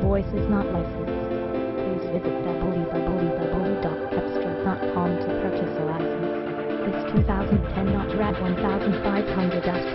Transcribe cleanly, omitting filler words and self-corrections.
voice is not licensed. Please visit www.cepstral.com to purchase a license. This 2010 Dodge Ram 1500